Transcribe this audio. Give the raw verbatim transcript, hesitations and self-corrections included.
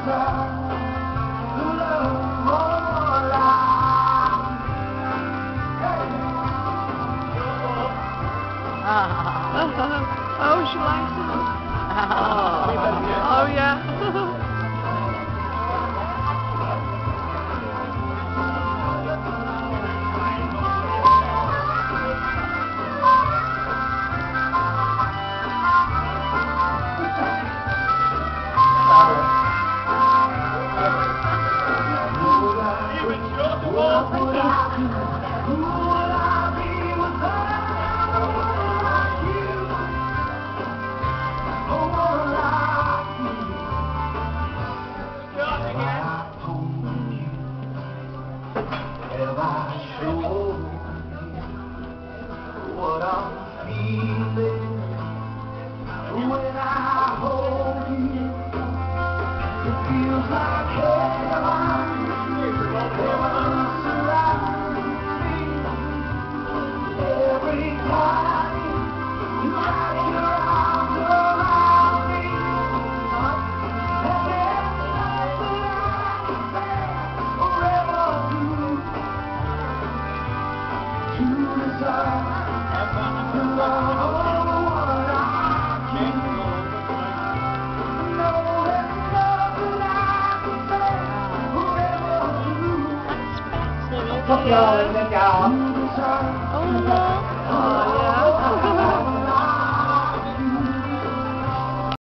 Oh, she likes it. Oh, yeah. What I'm feeling when I hold you, it feels like heaven, heaven surrounds me. Every time you wrap your arms around me, and there's nothing I can say or ever do to deserve. Oh, yeah.